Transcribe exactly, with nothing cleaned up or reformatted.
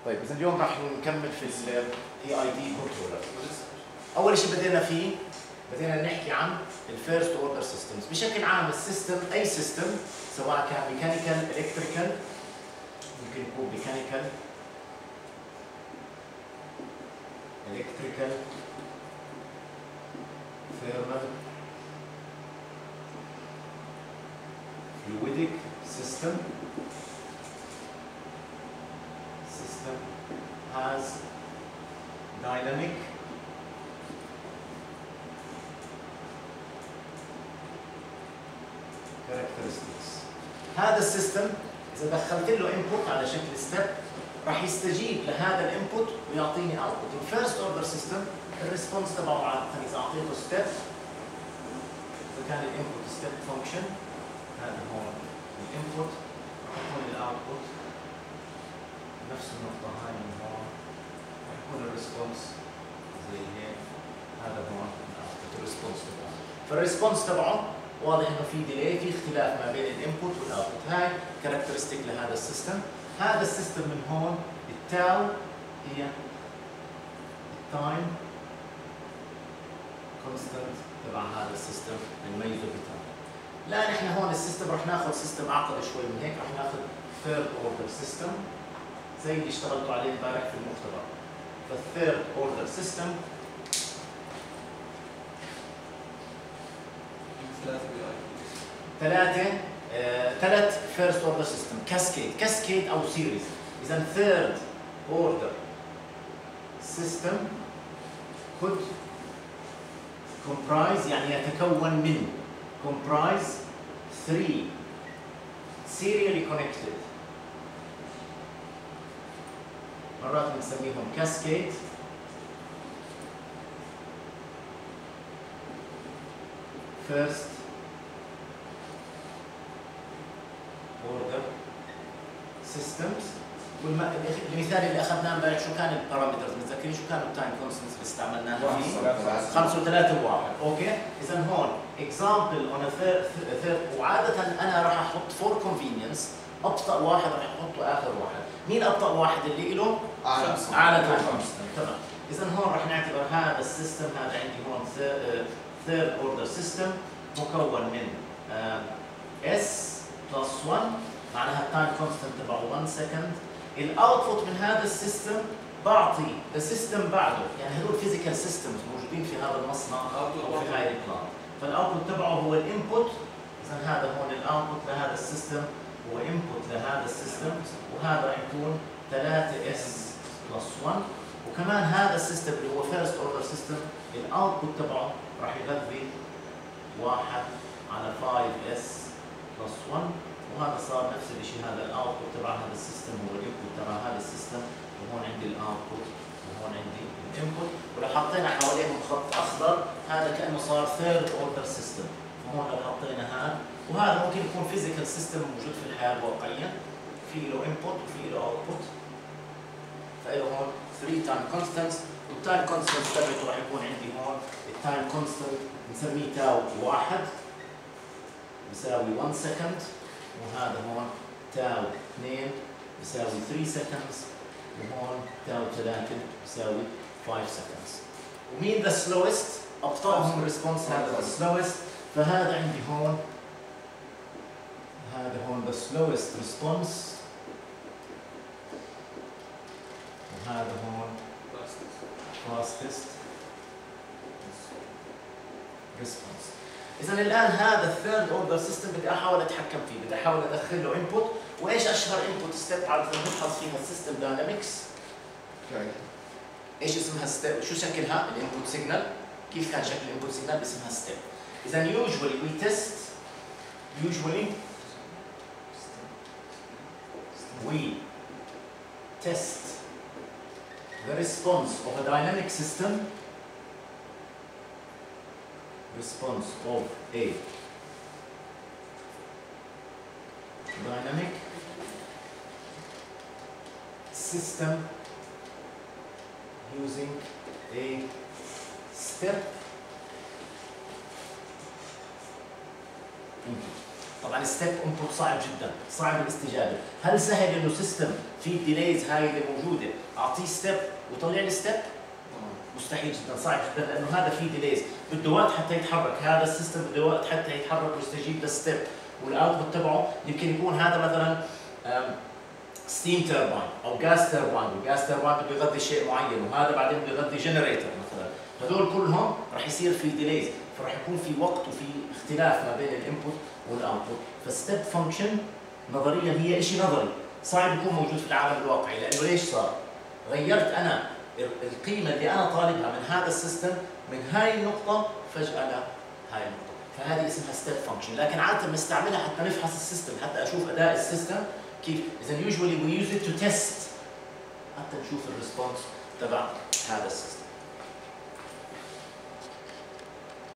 طيب اذا اليوم راح نكمل في الاي اي دي كنترولر. اول شيء بدينا فيه بدينا نحكي عن الفيرست اوردر سيستمز. بشكل عام السيستم اي سيستم سواء كان ميكانيكال الكتريكال، ممكن يكون ميكانيكال الكتريكال ثيرمال فلويديك سيستم system has dynamic characteristics. هذا السيستم إذا دخلت له input على شكل step راح يستجيب لهذا الانبوت ويعطيني output. الفيرست اوردر سيستم الريسبونس تبعه عادة إذا أعطيته step، إذا كان الانبوت step function، هذا هو الانبوت يكون الاوتبوت نفس النقطة هاي من هون، يكون الريسبونس زي هيك. هذا هو الريسبونس تبعه. فالريسبونس تبعه واضح انه في ديلي، في اختلاف ما بين الانبوت والاوتبوت. هاي كاركترستيك لهذا السيستم. هذا السيستم من هون التاو هي التايم كونستنت تبع هذا السيستم نميزه بالتاو. لا نحن هون السيستم رح ناخذ سيستم اعقد شوي من هيك، رح ناخذ ثيرد اوردر سيستم زي اللي اشتغلتوا عليه امبارح في المختبر. فالثيرد اوردر سيستم ثلاثة ثلاث فيرست اوردر سيستم كاسكيد كاسكيد او سيريز. اذا ثيرد اوردر سيستم could comprise يعني يتكون من comprise three serially connected، مرات بنسميهم كاسكيد first order systems. والمثال اللي اخذناه امبارح شو كان البارامترز؟ متذكرين شو كانوا التايم كونستنتس اللي استعملناها فيه؟ خمسة وثلاثة وواحد، اوكي؟ اذا هون example on a third, third وعادة انا راح احط فور كونفينينس ابطأ واحد راح احطه اخر واحد. مين ابطأ واحد اللي له؟ اعلى تايم كونستنت، تمام. اذا هون راح نعتبر هذا السيستم، هذا عندي هون ثيرد اوردر سيستم مكون من اس بلس واحد معناها التايم كونستنت تبعه واحد سكند. الاوتبوت من هذا السيستم بعطي السيستم بعده، يعني هذول فيزيكال سيستمز موجودين في هذا المصنع او في هاي البلان. فالاوتبوت تبعه هو الانبوت. اذا هذا هون الاوتبوت لهذا السيستم هو انبوت لهذا السيستم، وهذا راح يكون ثلاثة اس بلس واحد. وكمان هذا السيستم اللي هو فيرست اوردر سيستم الاوتبوت تبعه راح يغذي واحد على خمسة اس بلس واحد، وهذا صار نفس الشيء. هذا الاوتبوت تبع هذا السيستم هو الانبوت تبع هذا السيستم، وهون عندي الاوتبوت وهون عندي الانبوت. ولو حطينا حواليهم خط اخضر هذا كانه صار ثيرد اوردر سيستم. وهون لو حطينا هذا، وهذا ممكن يكون فيزيكال سيستم موجود في الحياه الواقعيه، في له انبوت وفي له اوتبوت. فله هون ثري تايم كونستنتس، والتايم كونستنت تبعته راح يكون عندي هون التايم كونستنت بنسميه تاو واحد بيساوي واحد سكند، وهذا هون تاو اثنين بيساوي ثلاثة سكندز، وهون تاو ثلاثة بيساوي خمسة سكندز. ومين ذا سلوست؟ ابطأهم الريسبونس هذا ذا سلوست. فهذا عندي هون هذا هون ذا سلوست ريسبونس، وهذا هون fastest response. إذا الآن هذا الثيرد اوردر سيستم بدي أحاول أتحكم فيه، بدي أحاول أدخل له انبوت. وإيش أشهر انبوت ستيب عادة نبحث فيها السيستم داينامكس؟ إيش اسمها ستيب؟ شو شكلها؟ الانبوت سيجنال. كيف كان شكل الانبوت سيجنال؟ اسمها ستيب. إذا usually we test usually we test the response of a dynamic system response of a dynamic system using a step input. طبعا ستيب انبوت صعب جدا، صعب الاستجابه، هل سهل انه سيستم في الديليز هاي اللي موجوده اعطيه ستيب ويطلع لي ستيب؟ مستحيل جدا، صعب جدا، لانه هذا في ديليز، بده وقت حتى يتحرك، هذا السيستم بده وقت حتى يتحرك ويستجيب للستيب، والاوتبوت تبعه يمكن يكون هذا مثلا ستيم ترباين او غاز ترباين، والغاز ترباين بده يغذي شيء معين، وهذا بعدين بده يغذي جنريتور مثلا، هذول كلهم راح يصير في ديليز، فراح يكون في وقت وفي اختلاف ما بين الانبوت والاوتبوت، فستيب فانكشن نظريا هي شيء نظري، صعب يكون موجود في العالم الواقعي، لانه ليش صار؟ غيرت انا القيمه اللي انا طالبها من هذا السيستم من هاي النقطه فجاه لهاي النقطه، فهذه اسمها ستيب فانكشن، لكن عاده بنستعملها حتى نفحص السيستم، حتى اشوف اداء السيستم كيف، اذا usually we use it to test حتى نشوف الريسبونس تبع هذا السيستم.